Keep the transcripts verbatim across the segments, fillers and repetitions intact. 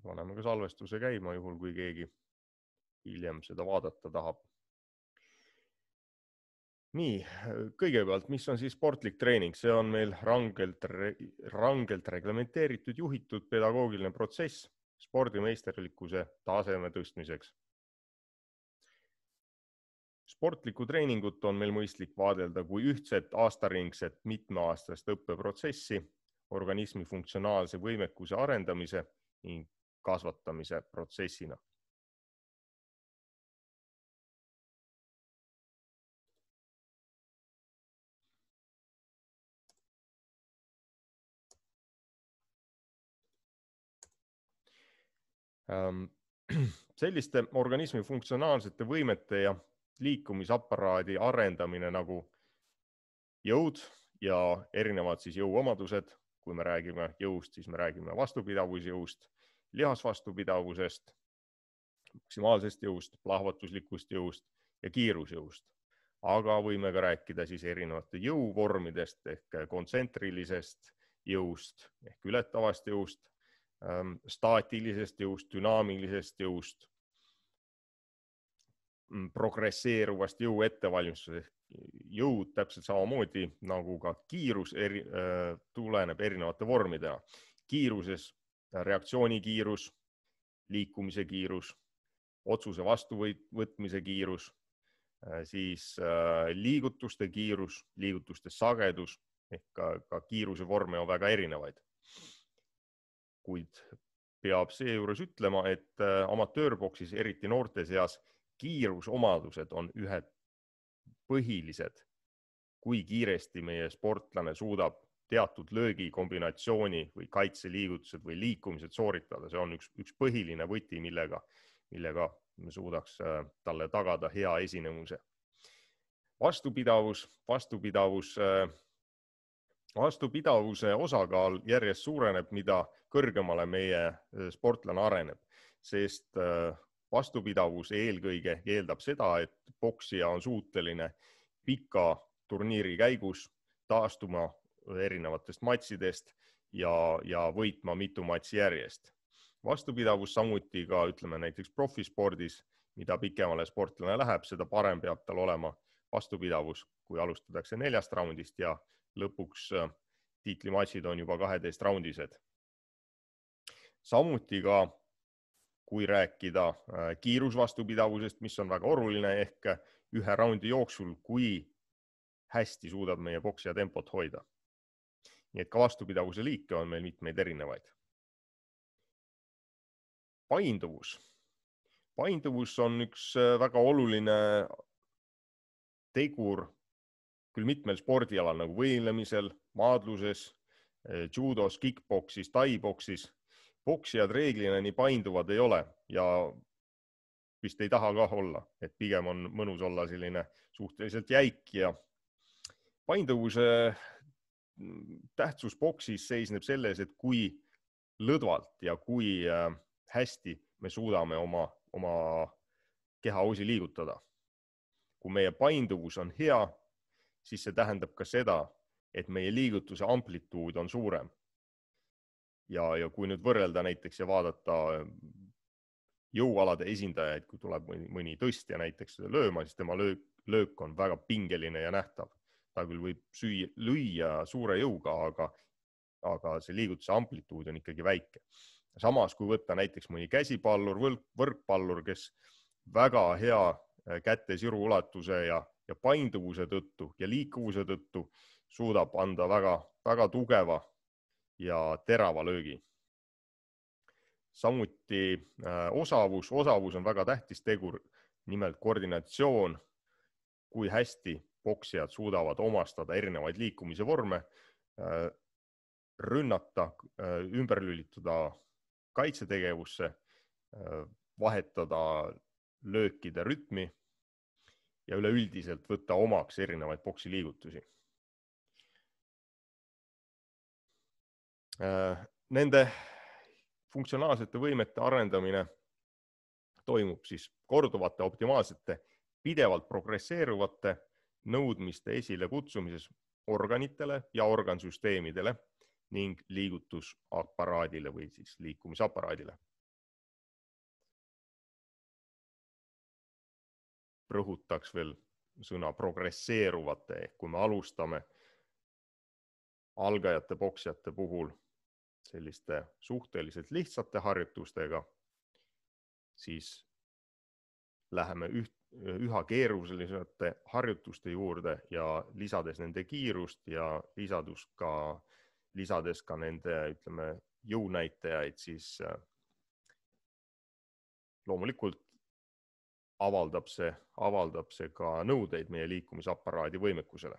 paneme ka salvestuse käima juhul, kui keegi hiljem seda vaadata tahab. Nii, kõigepealt, mis on siis sportlik treening? See on meil rangelt, rangelt reglementeeritud, juhitud pedagoogiline protsess spordimeisterlikkuse taseme tõstmiseks. Sportlikku treeningut on meil mõistlik vaadelda kui ühtset aastaringset mitmeaastast õppeprotsessi organismi funktsionaalse võimekuse arendamise ning kasvatamise protsessina. Selliste organismi funktsionaalsete võimete ja liikumisaparaadi arendamine nagu jõud ja erinevad siis jõuomadused. Kui me räägime jõust, siis me räägime vastupidavusjõust, lihasvastupidavusest, maksimaalsest jõust, plahvatuslikust jõust ja kiirusjõust. Aga võime ka rääkida siis erinevate jõuvormidest ehk kontsentrilisest jõust ehk ületavast jõust, staatilisest jõust, dünaamilisest jõust, progresseeruvast jõu ettevalmistusest. Jõud täpselt samamoodi nagu ka kiirus eri, tuleneb erinevate vormidena. Kiiruses reaktsioonikiirus, liikumise kiirus, otsuse vastuvõtmise kiirus, siis liigutuste kiirus, liigutuste sagedus ehk ka, ka kiiruse vorme on väga erinevaid. Kuid peab seejuures ütlema, et amatöörboksis, eriti noorte seas, kiirusomadused on ühed põhilised, kui kiiresti meie sportlane suudab teatud löögi kombinatsiooni või kaitseliigutused või liikumised sooritada. See on üks, üks põhiline võti, millega, millega me suudaks talle tagada hea esinemuse. Vastupidavus, vastupidavus, vastupidavuse osakaal järjest suureneb, mida kõrgemale meie sportlane areneb, sest vastupidavus eelkõige eeldab seda, et poksija on suuteline pika turniiri käigus taastuma erinevatest matsidest ja, ja võitma mitu matsi järjest. Vastupidavus samuti ka, ütleme näiteks profispordis, mida pikemale sportlane läheb, seda parem peab tal olema vastupidavus, kui alustatakse neljast raundist ja lõpuks tiitlimatsid on juba kaheteist raundised. Samuti ka kui rääkida kiirusvastupidavusest, mis on väga oluline ehk ühe raundi jooksul, kui hästi suudab meie poksija tempot hoida. Nii et ka vastupidavuse liike on meil mitmeid erinevaid. Painduvus. Painduvus on üks väga oluline tegur küll mitmel spordialal nagu võimlemisel, maadluses, judos, kickboksis, taiboksis. Poksijad reeglina nii painduvad ei ole ja vist ei taha ka olla, et pigem on mõnus olla selline suhteliselt jäik ja painduvuse tähtsus boksis seisneb selles, et kui lõdvalt ja kui hästi me suudame oma, oma kehaosi liigutada. Kui meie painduvus on hea, siis see tähendab ka seda, et meie liigutuse amplituud on suurem. Ja, ja kui nüüd võrrelda näiteks ja vaadata jõualade esindajaid, kui tuleb mõni, mõni tõstja näiteks lööma, siis tema löök, löök on väga pingeline ja nähtav. Ta küll võib süüa, lüüa suure jõuga, aga, aga see liigutuse amplituud on ikkagi väike. Samas, kui võtta näiteks mõni käsipallur, võrkpallur, kes väga hea käte siru ulatuse ja, ja painduvuse tõttu ja liikuvuse tõttu suudab anda väga, väga tugeva ja terava löögi. Samuti osavus. Osavus on väga tähtis tegur, nimelt koordinatsioon, kui hästi poksijad suudavad omastada erinevaid liikumise vorme, rünnata, ümber lülituda kaitsetegevusse, vahetada löökide rütmi ja üleüldiselt võtta omaks erinevaid poksi liigutusi. Nende funktsionaalsete võimete arendamine toimub siis korduvate optimaalsete, pidevalt progresseeruvate nõudmiste esile kutsumises organitele ja organsüsteemidele ning liigutusaparaadile või siis liikumisaparaadile. rõhutaks veel sõna progresseeruvate, ehk kui me alustame algajate poksjate puhul selliste suhteliselt lihtsate harjutustega, siis läheme üht, üha keerulisete harjutuste juurde ja lisades nende kiirust ja lisadus ka, lisades ka nende, ütleme, jõunäitajaid, siis loomulikult avaldab see, avaldab see ka nõudeid meie liikumisaparaadi võimekusele.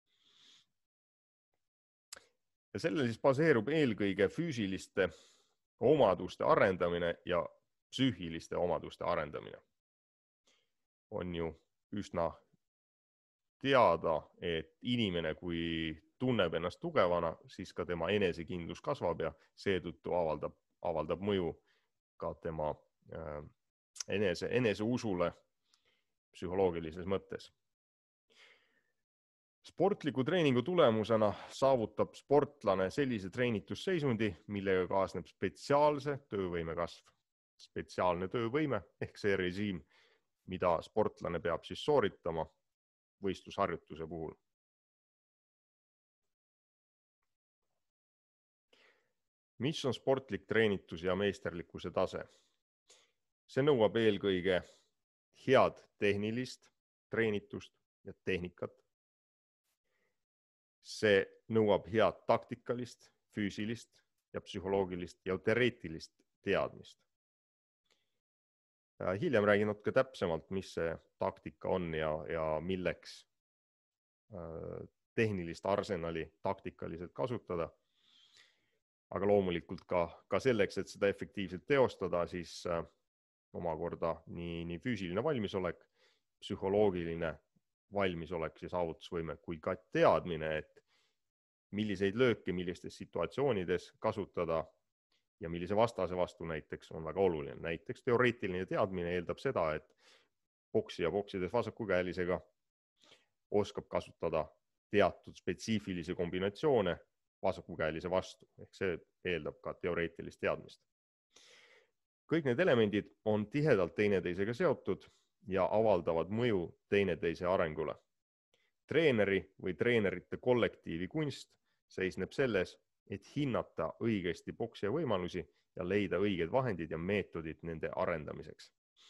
Ja sellel siis baseerub eelkõige füüsiliste omaduste arendamine ja psüühiliste omaduste arendamine. On ju üsna teada, et inimene, kui tunneb ennast tugevana, siis ka tema enesekindlus kasvab ja seetõttu avaldab, avaldab mõju ka tema äh, enese, enese usule psühholoogilises mõttes. Sportliku treeningu tulemusena saavutab sportlane sellise treenitusseisundi, millega kaasneb spetsiaalse töövõime kasv. Spetsiaalne töövõime ehk see režiim, mida sportlane peab siis sooritama võistlusharjutuse puhul. Mis on sportlik treenitus ja meisterlikkuse tase? See nõuab eelkõige head tehnilist treenitust ja tehnikat. See nõuab head taktikalist, füüsilist ja psühholoogilist ja teoreetilist teadmist. Hiljem räägin natuke täpsemalt, mis see taktika on ja, ja milleks tehnilist arsenali taktikaliselt kasutada. Aga loomulikult ka, ka selleks, et seda efektiivselt teostada, siis omakorda nii, nii füüsiline valmisolek, psühholoogiline valmisolek ja saavutusvõime kui ka teadmine, et milliseid lööke millistes situatsioonides kasutada ja millise vastase vastu näiteks on väga oluline. Näiteks teoreetiline teadmine eeldab seda, et poksija poksides vasakukäelisega oskab kasutada teatud spetsiifilisi kombinatsioone vasakukäelise vastu, ehk see eeldab ka teoreetilist teadmist. Kõik need elemendid on tihedalt teineteisega seotud ja avaldavad mõju teineteise arengule. Treeneri või treenerite kollektiivi kunst seisneb selles, et hinnata õigesti poksija võimalusi ja leida õiged vahendid ja meetodid nende arendamiseks.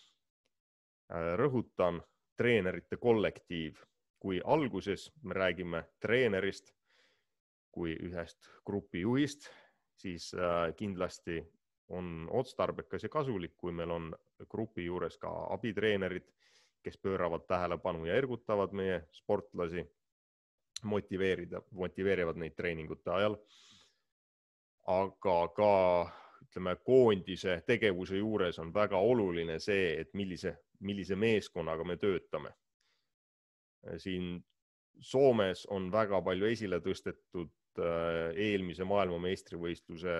Rõhutan treenerite kollektiiv. Kui alguses me räägime treenerist kui ühest grupijuhist, siis kindlasti on otstarbekas ja kasulik, kui meil on grupi juures ka abitreenerid, kes pööravad tähelepanu ja ergutavad meie sportlasi, motiveerida, motiveerivad neid treeningute ajal. Aga ka, ütleme, koondise tegevuse juures on väga oluline see, et millise, millise meeskonnaga me töötame. Siin Soomes on väga palju esile tõstetud eelmise maailmameistrivõistluse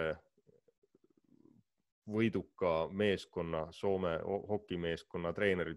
võiduka meeskonna, Soome hokimeeskonna treenerid,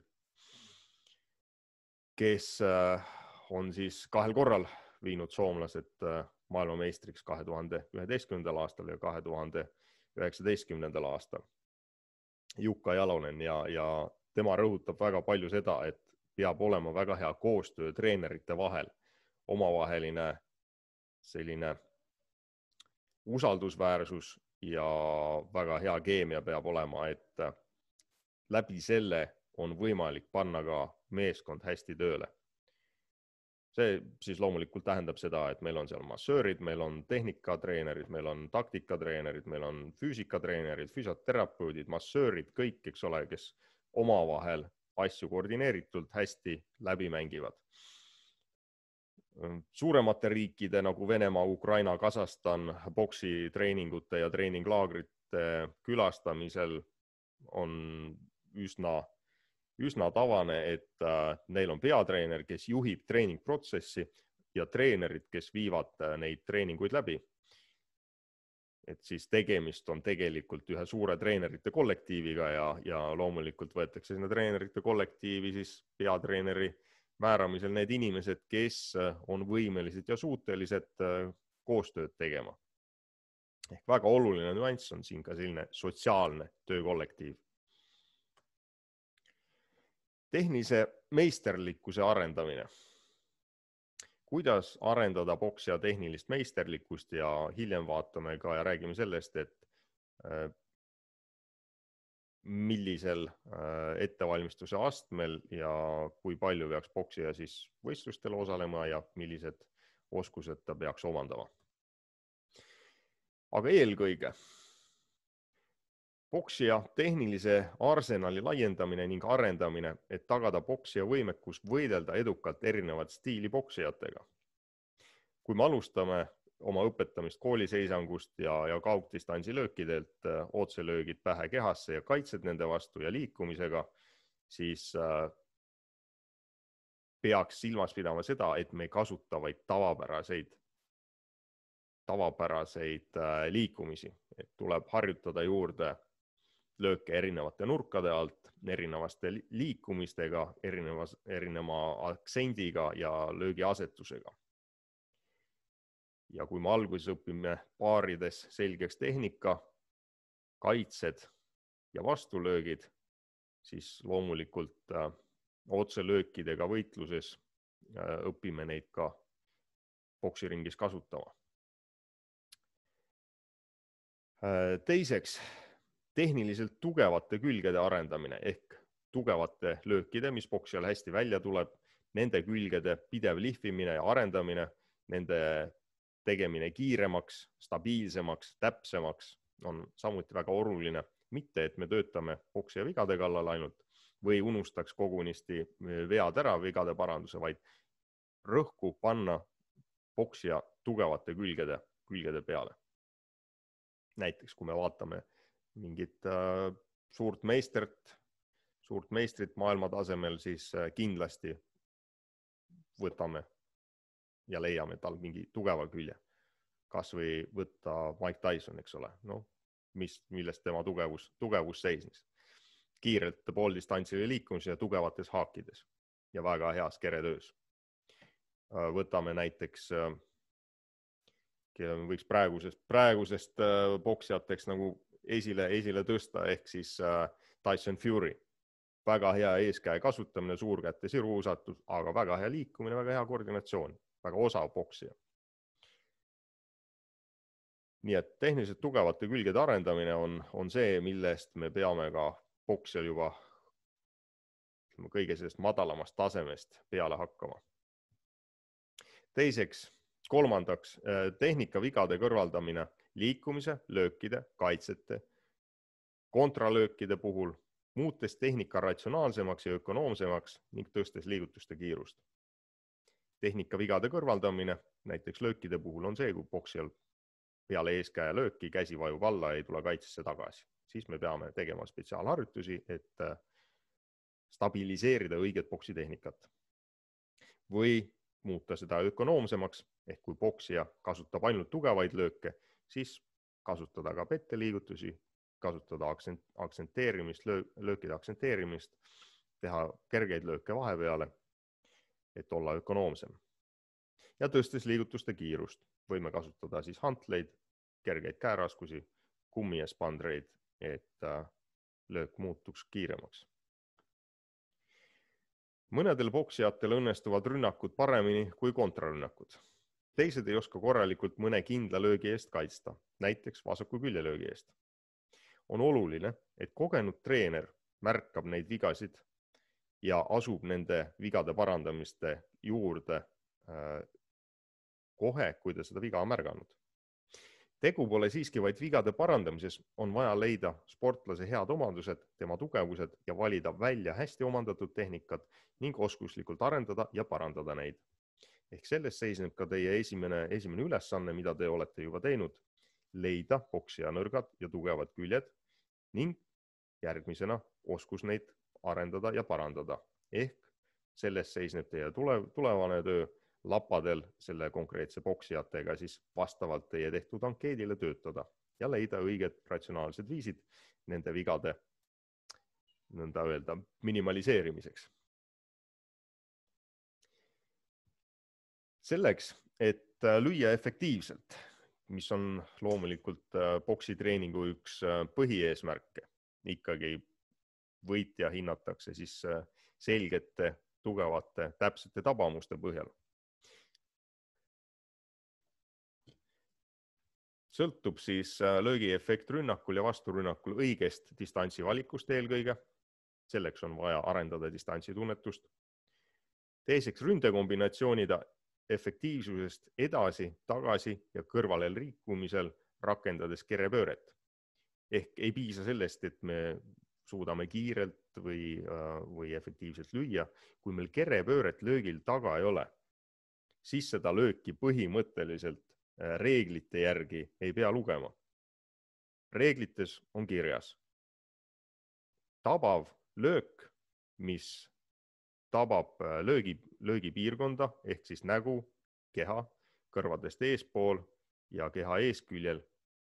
kes on siis kahel korral viinud soomlased maailmameistriks kahe tuhande üheteistkümnendal aastal ja kahe tuhande üheksateistkümnendal aastal. Jukka Jalonen ja, ja tema rõhutab väga palju seda, et peab olema väga hea koostöö treenerite vahel, omavaheline selline usaldusväärsus ja väga hea keemia peab olema, et läbi selle on võimalik panna ka meeskond hästi tööle. See siis loomulikult tähendab seda, et meil on seal massöörid, meil on tehnikatreenerid, meil on taktikatreenerid, meil on füüsikatreenerid, füsioterapeudid, massöörid, kõik, eks ole, kes omavahel asju koordineeritult hästi läbi mängivad. Suuremate riikide nagu Venemaa, Ukraina, Kasahstan boksi treeningute ja treeninglaagrite külastamisel on üsna üsna tavane, et neil on peatreener, kes juhib treeningprotsessi ja treenerid, kes viivad neid treeninguid läbi. Et siis tegemist on tegelikult ühe suure treenerite kollektiiviga ja, ja loomulikult võetakse sinna treenerite kollektiivi siis peatreeneri määramisel need inimesed, kes on võimelised ja suutelised koostööd tegema. Ehk väga oluline nüanss on siin ka selline sotsiaalne töökollektiiv. Tehnilise meisterlikkuse arendamine. Kuidas arendada poksija tehnilist meisterlikkust ja hiljem vaatame ka ja räägime sellest, et millisel ettevalmistuse astmel ja kui palju peaks poksija siis võistlustel osalema ja millised oskused ta peaks omandama. Aga eelkõige poksija tehnilise arsenali laiendamine ning arendamine, et tagada poksija võimekus võidelda edukalt erinevat stiili poksijatega. Kui me alustame oma õpetamist kooliseisangust ja, ja kaugdistantsi löökidelt, otselöögid pähe kehasse ja kaitsed nende vastu ja liikumisega, siis äh, peaks silmas pidama seda, et me kasutavaid tavapäraseid, tavapäraseid äh, liikumisi, et tuleb harjutada juurde lööke erinevate nurkade alt, erinevaste liikumistega, erinevas, erineva aktsendiga ja löögi asetusega. Ja kui me alguses õpime paarides selgeks tehnika, kaitsed ja vastulöögid, siis loomulikult äh, otselöökidega võitluses äh, õpime neid ka poksiringis kasutama. Äh, teiseks, tehniliselt tugevate külgede arendamine ehk tugevate löökide, mis poksijal hästi välja tuleb, nende külgede pidev lihvimine ja arendamine, nende tegemine kiiremaks, stabiilsemaks, täpsemaks on samuti väga oluline. Mitte, et me töötame poksija vigade kallal ainult või unustaks kogunisti vead ära, vigade paranduse, vaid rõhku panna poksija tugevate külgede, külgede peale. Näiteks, kui me vaatame mingit äh, suurt meistrit, suurt meistrit maailma tasemel, siis äh, kindlasti võtame ja leiame tal mingi tugeva külje. Kas või võtta Mike Tyson, eks ole, no, mis, millest tema tugevus, tugevus seisnes. Kiirelt pooldistantsile liikumise ja tugevates haakides ja väga heas keretöös. Äh, võtame näiteks, äh, võiks praegusest, praegusest äh, poksijateks nagu esile, esile tõsta, ehk siis äh, Tyson Fury. Väga hea eeskäe kasutamine, suurkäte siruusatus, aga väga hea liikumine, väga hea koordinatsioon, väga osav poksija. Nii et tehniliselt tugevate külgede arendamine on, on see, millest me peame ka poksjal juba kõige sellest madalamast tasemest peale hakkama. Teiseks, kolmandaks, tehnika vigade kõrvaldamine liikumise, löökide, kaitsete, kontralöökide puhul, muutes tehnika ratsionaalsemaks ja ökonoomsemaks ning tõstes liigutuste kiirust. Tehnika vigade kõrvaldamine, näiteks löökide puhul on see, kui poksjal peale eeskäe lööki käsi vajub alla ja ei tule kaitsesse tagasi. Siis me peame tegema spetsiaalharjutusi, et stabiliseerida õiget poksitehnikat. Või muuta seda ökonoomsemaks, ehk kui poksija kasutab ainult tugevaid lööke, siis kasutada ka petteliigutusi, kasutada aktsent, aktsenteerimist, löökide aktsenteerimist, teha kergeid lööke vahepeale, et olla ökonoomsem. Ja tõstes liigutuste kiirust võime kasutada siis hantleid, kergeid käeraskusi, kummi ja spandreid, et löök muutuks kiiremaks. Mõnedel poksijatel õnnestuvad rünnakud paremini kui kontrarünnakud. Teised ei oska korralikult mõne kindla löögi eest kaitsta, näiteks vasaku küljelöögi eest. On oluline, et kogenud treener märkab neid vigasid ja asub nende vigade parandamiste juurde äh, kohe, kui ta seda viga on märganud. Tegu pole siiski vaid vigade parandamises, on vaja leida sportlase head omadused, tema tugevused ja valida välja hästi omandatud tehnikad ning oskuslikult arendada ja parandada neid. Ehk selles seisneb ka teie esimene, esimene ülesanne, mida te olete juba teinud, leida poksija nõrgad ja tugevad küljed ning järgmisena oskus neid arendada ja parandada. Ehk selles seisneb teie tule, tulevane töö lapadel selle konkreetse poksijatega siis vastavalt teie tehtud ankeedile töötada ja leida õiged ratsionaalsed viisid nende vigade nõnda öelda minimaliseerimiseks. Selleks, et lüüa efektiivselt, mis on loomulikult poksitreeningu üks põhieesmärke, ikkagi võitja hinnatakse siis selgete, tugevate, täpsete tabamuste põhjal. Sõltub siis löögiefekt rünnakul ja vasturünnakul õigest distantsi valikust eelkõige. Selleks on vaja arendada distantsi tunnetust. Teiseks ründekombinatsioonide efektiivsusest edasi, tagasi ja kõrvale liikumisel rakendades kerepööret. Ehk ei piisa sellest, et me suudame kiirelt või, või efektiivselt lüüa. Kui meil kerepööret löögil taga ei ole, siis seda lööki põhimõtteliselt reeglite järgi ei pea lugema. Reeglites on kirjas tabav löök, mis tabab löögi, löögipiirkonda ehk siis nägu, keha, kõrvadest eespool ja keha eesküljel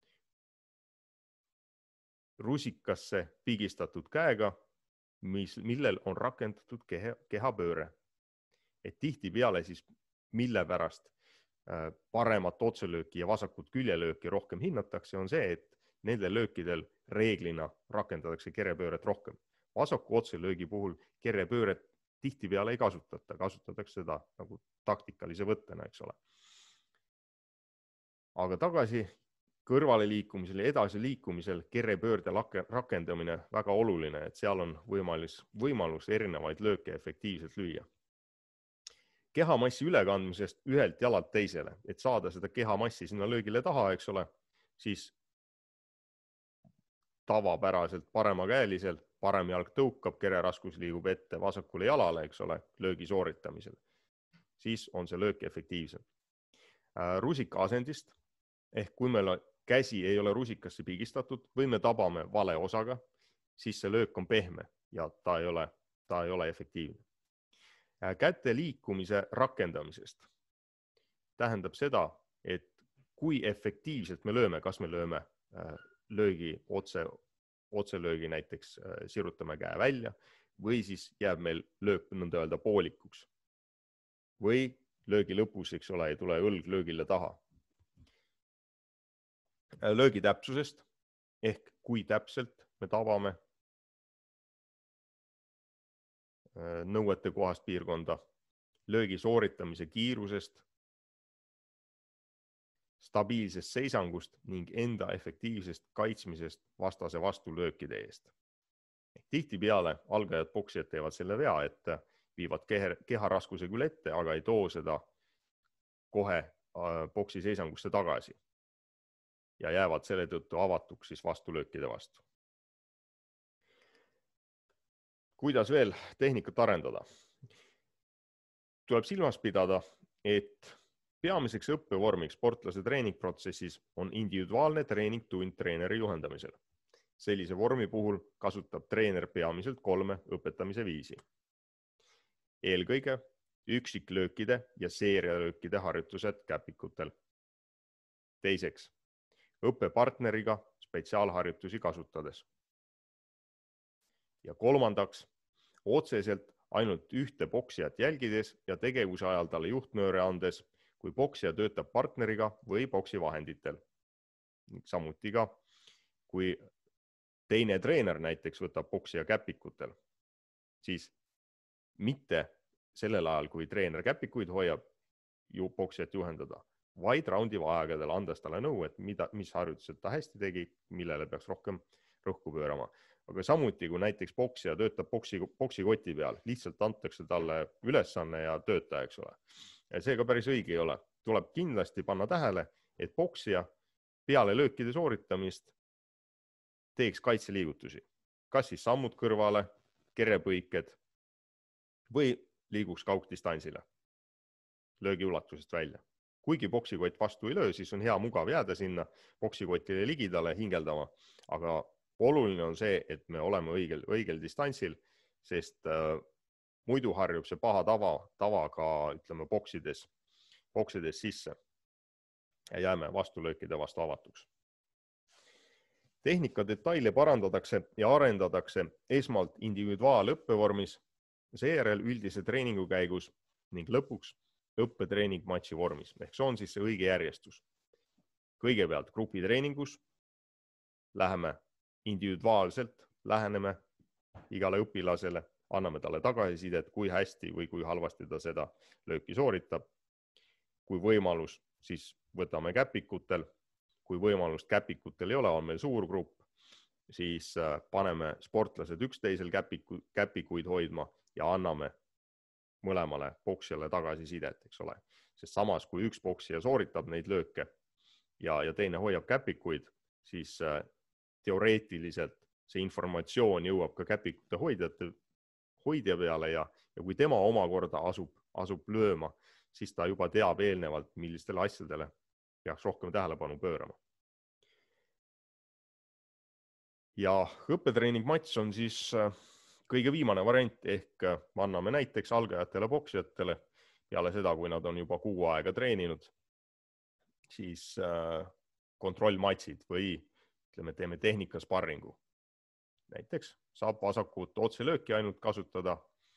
rusikasse pigistatud käega, mis, millel on rakendatud keha, kehapööre. Et tihti peale siis mille pärast paremat otselööki ja vasakut küljelööki rohkem hinnatakse, on see, et nendel löökidel reeglina rakendatakse kerepööret rohkem. Vasaku otselöögi puhul kerepööret tihti peale ei kasutata, kasutatakse seda nagu taktikalise võttena, eks ole. Aga tagasi kõrvale liikumisel ja edasi liikumisel kerepöörde rakendamine väga oluline, et seal on võimalus, võimalus erinevaid lööke efektiivselt lüüa. Kehamassi ülekandmisest ühelt jalalt teisele, et saada seda kehamassi sinna löögile taha, eks ole, siis tavapäraselt paremakäeliselt parem jalg tõukab, kereraskus liigub ette vasakule jalale, eks ole, löögi sooritamisel. Siis on see löök efektiivsem. Rusika asendist, ehk kui meil käsi ei ole rusikasse pigistatud või me tabame vale osaga, siis see löök on pehme ja ta ei ole, ta ei ole efektiivne. Käte liikumise rakendamisest tähendab seda, et kui efektiivselt me lööme, kas me lööme löögi otse, otselöögi näiteks sirutame käe välja või siis jääb meil löök nõnda öelda poolikuks. Või löögi lõpus, eks ole, ei tule õlg löögile taha. Löögi täpsusest ehk kui täpselt me tabame nõuete kohast piirkonda, löögi sooritamise kiirusest, stabiilsest seisangust ning enda efektiivsest kaitsmisest vastase vastu löökide eest. Tihti peale algajad poksijad teevad selle vea, et viivad keha raskuse küll ette, aga ei too seda kohe poksi seisangusse tagasi ja jäävad selle tõttu avatuks siis vastulöökide vastu. Kuidas veel tehnikat arendada? Tuleb silmas pidada, et peamiseks õppevormiks sportlase treeningprotsessis on individuaalne treeningtund treeneri juhendamisel. Sellise vormi puhul kasutab treener peamiselt kolme õpetamise viisi. Eelkõige üksiklöökide ja seerialöökide harjutused käpikutel. Teiseks, õppepartneriga spetsiaalharjutusi kasutades. Ja kolmandaks, otseselt ainult ühte poksijat jälgides ja tegevuse ajal talle juhtnööre andes, kui poksija töötab partneriga või poksi vahenditel. Samuti ka, kui teine treener näiteks võtab poksija käpikutel, siis mitte sellel ajal, kui treener käpikuid hoiab, ju poksijat juhendada, vaid raundi vaheaegadel andes talle nõu, et mida, mis harjutused ta hästi tegi, millele peaks rohkem rõhku pöörama. Aga samuti, kui näiteks poksija töötab poksi, poksikoti peal, lihtsalt antakse talle ülesanne ja töötaja, eks ole. Ja see ka päris õige ei ole. Tuleb kindlasti panna tähele, et poksija peale löökide sooritamist teeks kaitseliigutusi. Kas siis sammud kõrvale, kerepõiked või liiguks kaugdistansile löögi ulatusest välja. Kuigi poksikott vastu ei löö, siis on hea mugav jääda sinna poksikotile ligidale hingeldama, aga oluline on see, et me oleme õigel, õigel distantsil, sest äh, muidu harjub see paha tava, tava ka ütleme, poksides, poksides sisse ja jääme vastulöökide vastu avatuks. Tehnika detaile parandatakse ja arendatakse esmalt individuaalõppevormis, seejärel üldise treeningu käigus ning lõpuks õppetreening matši vormis. Ehk see on siis see õige järjestus. Kõigepealt grupitreeningus läheme individuaalselt, läheneme igale õpilasele, anname talle tagasisidet, kui hästi või kui halvasti ta seda lööki sooritab. Kui võimalus, siis võtame käpikutel. Kui võimalust käpikutel ei ole, on meil suur grupp, siis paneme sportlased üksteisel käpiku, käpikuid hoidma ja anname mõlemale poksijale tagasisidet, eks ole. Sest samas, kui üks poksija sooritab neid lööke ja, ja teine hoiab käpikuid, siis teoreetiliselt see informatsioon jõuab ka käpikute hoidjate, hoidja peale ja, ja kui tema omakorda asub, asub lööma, siis ta juba teab eelnevalt, millistele asjadele peaks rohkem tähelepanu pöörama. Ja õppetreening matš on siis kõige viimane variant, ehk anname näiteks algajatele poksijatele peale seda, kui nad on juba kuu aega treeninud, siis kontrollmatšid või ütleme, teeme tehnikasparringu. Näiteks saab vasakut otselööki ainult kasutada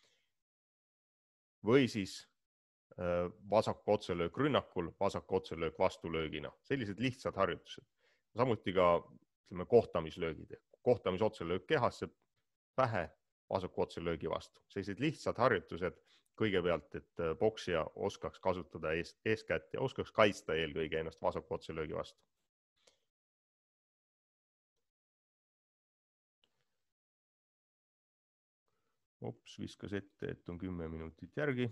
või siis vasak otselöök rünnakul, vasak otselöök vastulöögina. Sellised lihtsad harjutused. Samuti ka ütleme, kohtamislöögid. Kohtamisotselöök kehasse, pähe, vasaku otselöögi vastu. Sellised lihtsad harjutused kõigepealt, et poksija oskaks kasutada ees, eeskätt ja oskaks kaitsta eelkõige ennast vasaku otselöögi vastu. Ops, viskas ette, et on kümme minutit järgi.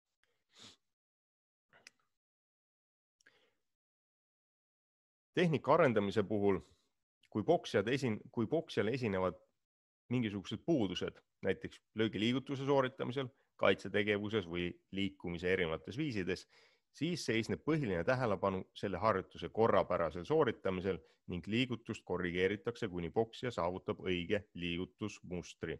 Tehnika arendamise puhul, kui, esin, kui poksijal esinevad mingisugused puudused, näiteks löögiliigutuse sooritamisel, kaitsetegevuses või liikumise erinevates viisides, siis seisneb põhiline tähelepanu selle harjutuse korrapärasel sooritamisel ning liigutust korrigeeritakse, kuni poksija saavutab õige liigutusmustri.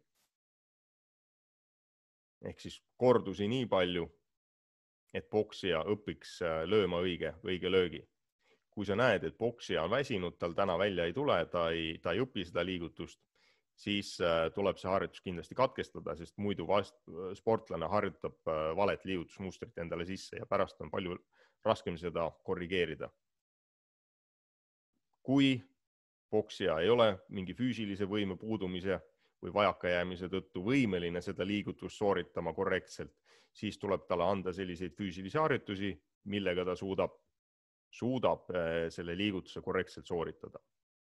Ehk siis kordusi nii palju, et poksija õpiks lööma õige, õige löögi. Kui sa näed, et poksija on väsinud, tal täna välja ei tule, ta ei, ta ei õpi seda liigutust, siis tuleb see harjutus kindlasti katkestada, sest muidu vast, sportlane harjutab valet liigutusmustrit endale sisse ja pärast on palju raskem seda korrigeerida. Kui poksija ei ole mingi füüsilise võime puudumise või vajakajäämise tõttu võimeline seda liigutust sooritama korrektselt, siis tuleb talle anda selliseid füüsilisi harjutusi, millega ta suudab, suudab selle liigutuse korrektselt sooritada.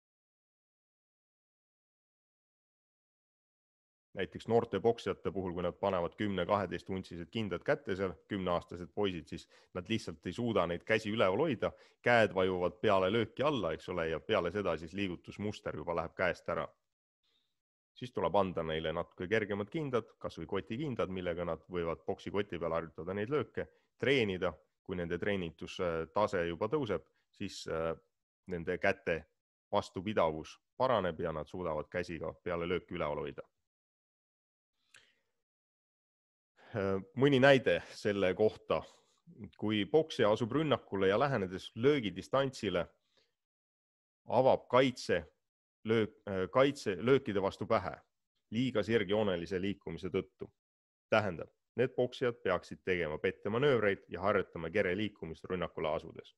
Näiteks noorte poksijate puhul, kui nad panevad kümme kaheteist untsised kindad kätte seal, kümneaastased poisid, siis nad lihtsalt ei suuda neid käsi üleval hoida, käed vajuvad peale lööki alla, eks ole, ja peale seda siis liigutusmuster juba läheb käest ära. Siis tuleb anda neile natuke kergemad kindad, kas või kotikindad, millega nad võivad poksi koti peal harjutada neid lööke, treenida. Kui nende treenitustase juba tõuseb, siis nende käte vastupidavus paraneb ja nad suudavad käsiga peale lööki üleval hoida. Mõni näide selle kohta, kui poksija asub rünnakule ja lähenedes löögidistantsile, avab kaitse, löök, kaitse löökide vastu pähe liiga sirgjoonelise liikumise tõttu. Tähendab, need poksijad peaksid tegema pettemanöövreid ja harjutama kere liikumist rünnakule asudes.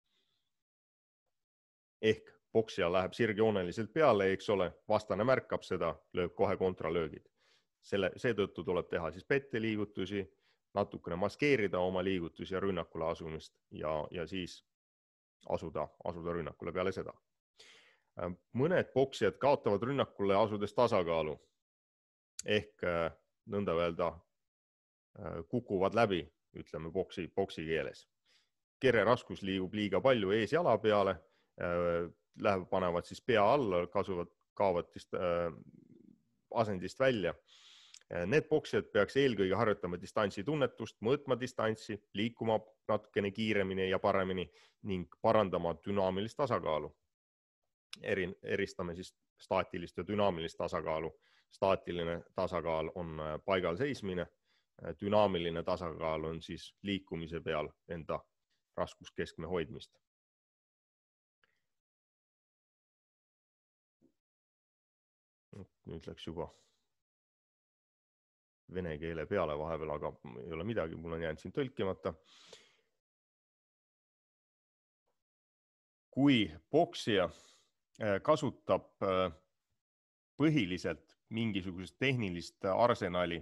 Ehk poksija läheb sirgjooneliselt peale, eks ole, vastane märkab seda, lööb kohe kontralöögid. Selle, seetõttu tuleb teha siis petteliigutusi, natukene maskeerida oma liigutusi ja rünnakule asumist ja, ja siis asuda, asuda rünnakule peale seda. Mõned poksijad kaotavad rünnakule asudes tasakaalu ehk nõnda öelda kukuvad läbi, ütleme poksi, poksi keeles. Kere raskus liigub liiga palju ees jala peale, läheb, panevad siis pea alla, kasuvad, kaovad asendist välja. Need poksijad peaks eelkõige harjutama distantsi tunnetust, mõõtma distantsi, liikuma natukene kiiremini ja paremini ning parandama dünaamilist tasakaalu. Eri, eristame siis staatilist ja dünaamilist tasakaalu. Staatiline tasakaal on paigal seismine, dünaamiline tasakaal on siis liikumise peal enda raskuskeskme hoidmist. Nüüd läks juba vene keele peale vahepeal, aga ei ole midagi, mul on jäänud siin tõlkimata. Kui poksija kasutab põhiliselt mingisugust tehnilist arsenali,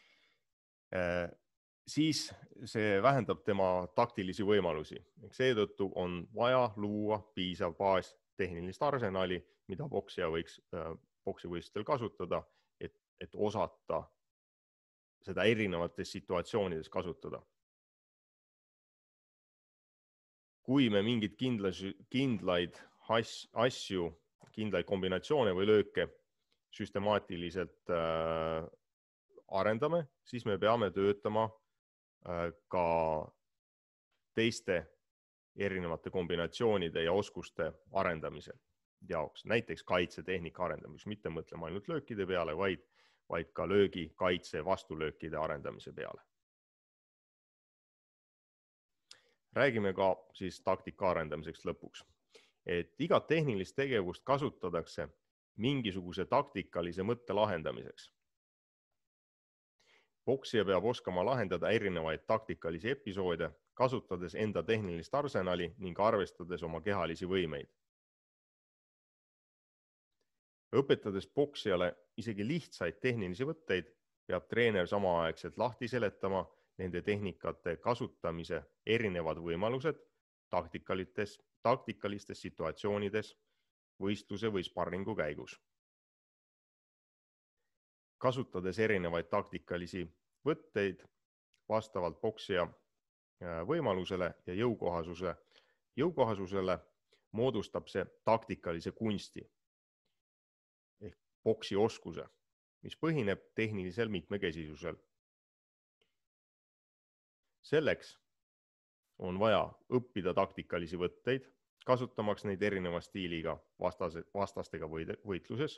siis see vähendab tema taktilisi võimalusi. Seetõttu on vaja luua piisav baas tehnilist arsenali, mida poksija võiks poksivõistlustel kasutada, et, et osata seda erinevates situatsioonides kasutada. Kui me mingid kindlas, kindlaid asju, kindlaid kombinatsioone või lööke süstemaatiliselt äh, arendame, siis me peame töötama äh, ka teiste erinevate kombinatsioonide ja oskuste arendamise jaoks. Näiteks kaitsetehnika arendamiseks, mitte mõtlema ainult löökide peale, vaid, vaid ka löögi, kaitse, vastulöökide arendamise peale. Räägime ka siis taktika arendamiseks lõpuks. Et igat tehnilist tegevust kasutatakse mingisuguse taktikalise mõtte lahendamiseks. Poksija peab oskama lahendada erinevaid taktikalisi episoode, kasutades enda tehnilist arsenali ning arvestades oma kehalisi võimeid. Õpetades poksijale isegi lihtsaid tehnilisi võtteid, peab treener samaaegselt lahti seletama nende tehnikate kasutamise erinevad võimalused taktikalistes, taktikalistes situatsioonides, võistluse või sparringu käigus. Kasutades erinevaid taktikalisi võtteid vastavalt poksija võimalusele ja jõukohasuse, jõukohasusele moodustab see taktikalise kunsti ehk poksi oskuse, mis põhineb tehnilisel mitmekesisusel. Selleks on vaja õppida taktikalisi võtteid, kasutamaks neid erineva stiiliga vastase, vastastega võitluses.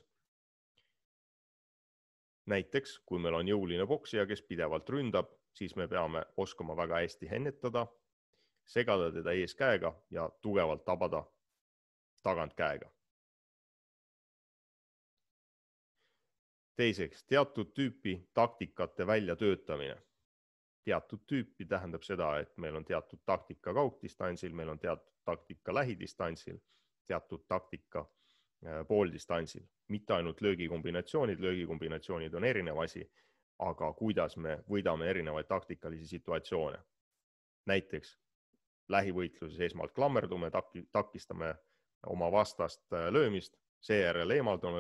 Näiteks, kui meil on jõuline poksija, kes pidevalt ründab, siis me peame oskama väga hästi hennetada, segada teda ees käega ja tugevalt tabada tagant käega. Teiseks, teatud tüüpi taktikate väljatöötamine. Teatud tüüpi tähendab seda, et meil on teatud taktika kaugdistantsil, meil on teatud taktika lähidistantsil, teatud taktika pooldistantsil. Mitte ainult löögikombinatsioonid, löögikombinatsioonid on erinev asi, aga kuidas me võidame erinevaid taktikalisi situatsioone. Näiteks lähivõitluses esmalt klammerdume, takistame oma vastast löömist, seejärel eemaldume,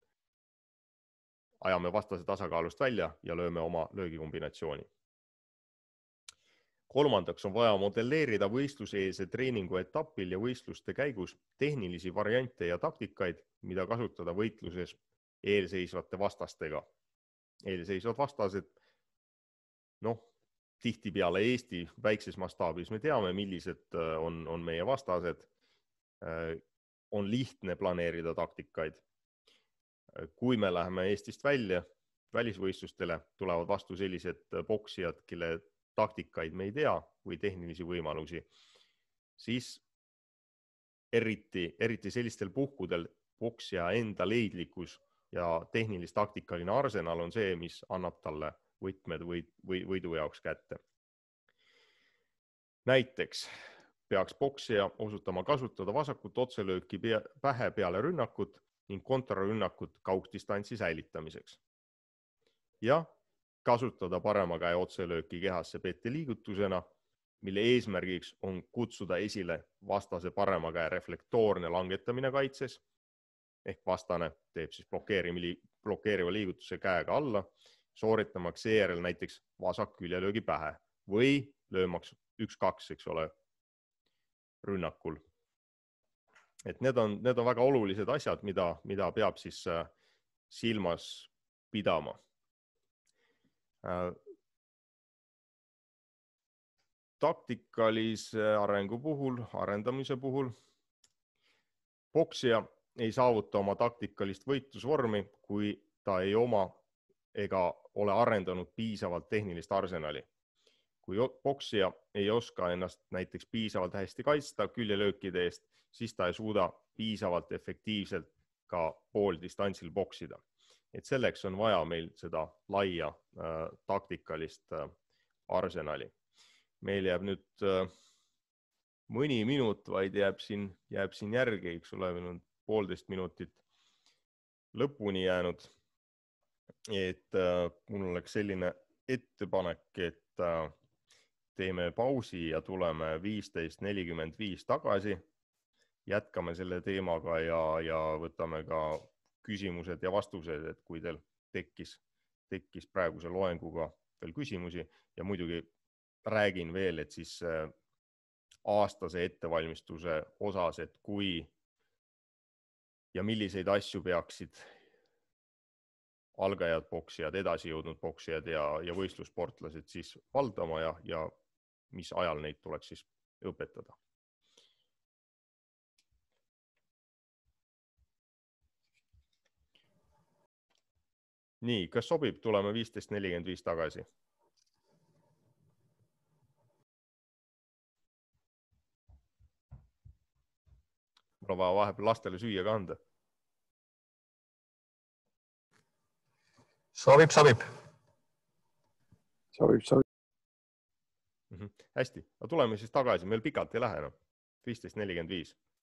ajame vastase tasakaalust välja ja lööme oma löögikombinatsiooni. Kolmandaks on vaja modelleerida võistluseelse treeningu etapil ja võistluste käigus tehnilisi variante ja taktikaid, mida kasutada võitluses eelseisvate vastastega. Eelseisvad vastased, noh, tihtipeale Eesti väikses mastaabis me teame, millised on, on meie vastased. On lihtne planeerida taktikaid. Kui me läheme Eestist välja, välisvõistlustele tulevad vastu sellised poksijad, kelle taktikaid me ei tea või tehnilisi võimalusi, siis eriti, eriti sellistel puhkudel poksija enda leidlikkus ja tehnilist taktikaline arsenal on see, mis annab talle võtmed või, või võidu jaoks kätte. Näiteks peaks poksija osutama kasutada vasakut otselööki pähe peale rünnakut ning kontrarünnakut kaugdistantsi säilitamiseks. Ja kasutada parema käe otselööki kehasse pette liigutusena, mille eesmärgiks on kutsuda esile vastase parema käe reflektoorne langetamine kaitses, ehk vastane teeb siis blokeeriva liigutuse käega alla, sooritamaks seejärel näiteks vasak küljelöögi pähe või löömaks üks kaks, eks ole, rünnakul. Et need on, need on väga olulised asjad, mida, mida peab siis silmas pidama. Taktikalise arengu puhul, arendamise puhul, poksija ei saavuta oma taktikalist võitlusvormi, kui ta ei oma ega ole arendanud piisavalt tehnilist arsenali. Kui poksija ei oska ennast näiteks piisavalt hästi kaitsta küljelöökide eest, siis ta ei suuda piisavalt efektiivselt ka pooldistantsil poksida. Et selleks on vaja meil seda laia äh, taktikalist äh, arsenali. Meil jääb nüüd äh, mõni minut, vaid jääb siin, jääb siin järgi, eks ole, meil on poolteist minutit lõpuni jäänud. et mul oleks selline ettepanek, et teeme pausi ja tuleme viisteist nelikümmend viis tagasi. Jätkame selle teemaga ja, ja võtame ka küsimused ja vastused, et kui teil tekkis, tekkis praeguse loenguga veel küsimusi ja muidugi räägin veel, et siis aastase ettevalmistuse osas, et kui ja milliseid asju peaksid algajad poksijad, edasi jõudnud poksijad ja, ja võistlusportlased siis valdama ja, ja mis ajal neid tuleks siis õpetada. Nii, kas sobib, tuleme viisteist nelikümmend viis tagasi? Mul on vaja vahepeal lastele süüa ka anda. Sobib, sobib. Sobib, sobib. Mm-hmm. Hästi, aga tuleme siis tagasi, meil pikalt ei lähe enam. viisteist nelikümmend viis.